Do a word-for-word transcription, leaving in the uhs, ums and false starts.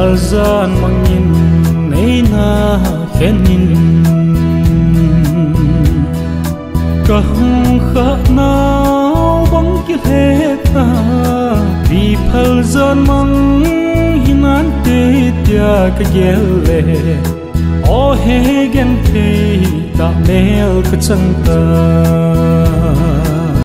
phal gian mang nhìn nay na khen nhìn cả khát nào bóng kia hết ta vì phal gian mang hin an tê tia cái ghê lệ ô he gen tê ta mel cái chân ta